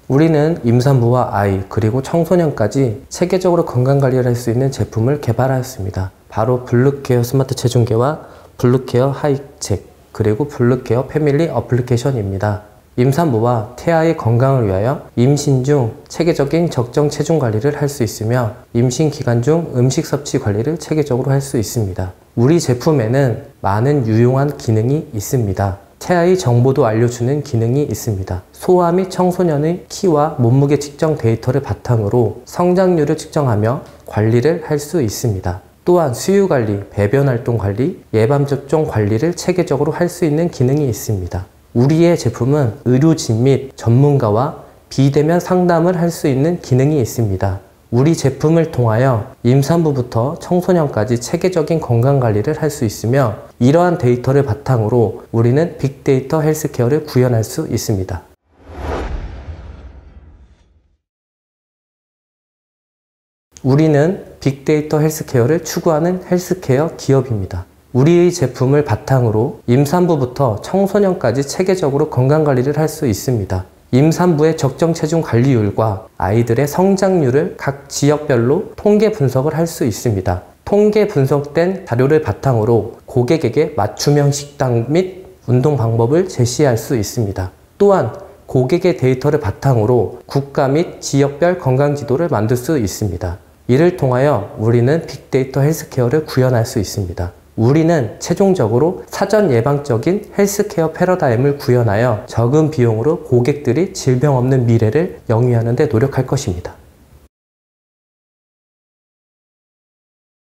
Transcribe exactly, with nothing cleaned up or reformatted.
우리는 임산부와 아이 그리고 청소년까지 체계적으로 건강관리를 할 수 있는 제품을 개발하였습니다. 바로 블루케어 스마트 체중계와 블루케어 하이책 그리고 블루케어 패밀리 어플리케이션입니다. 임산부와 태아의 건강을 위하여 임신 중 체계적인 적정 체중 관리를 할 수 있으며 임신 기간 중 음식 섭취 관리를 체계적으로 할 수 있습니다. 우리 제품에는 많은 유용한 기능이 있습니다. 태아의 정보도 알려주는 기능이 있습니다. 소아 및 청소년의 키와 몸무게 측정 데이터를 바탕으로 성장률을 측정하며 관리를 할 수 있습니다. 또한 수유관리, 배변활동 관리, 예방접종 관리를 체계적으로 할 수 있는 기능이 있습니다. 우리의 제품은 의료진 및 전문가와 비대면 상담을 할 수 있는 기능이 있습니다. 우리 제품을 통하여 임산부부터 청소년까지 체계적인 건강관리를 할 수 있으며 이러한 데이터를 바탕으로 우리는 빅데이터 헬스케어를 구현할 수 있습니다. 우리는 빅데이터 헬스케어를 추구하는 헬스케어 기업입니다. 우리의 제품을 바탕으로 임산부부터 청소년까지 체계적으로 건강관리를 할 수 있습니다. 임산부의 적정 체중 관리율과 아이들의 성장률을 각 지역별로 통계 분석을 할 수 있습니다. 통계 분석된 자료를 바탕으로 고객에게 맞춤형 식단 및 운동 방법을 제시할 수 있습니다. 또한 고객의 데이터를 바탕으로 국가 및 지역별 건강지도를 만들 수 있습니다. 이를 통하여 우리는 빅데이터 헬스케어를 구현할 수 있습니다. 우리는 최종적으로 사전 예방적인 헬스케어 패러다임을 구현하여 적은 비용으로 고객들이 질병 없는 미래를 영위하는 데 노력할 것입니다.